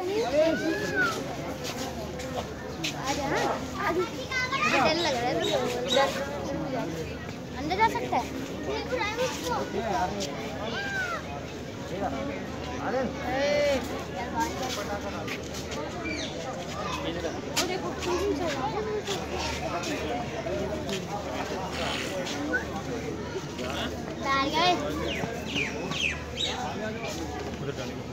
डर लग रहा है अंदर जा सकता है। देखो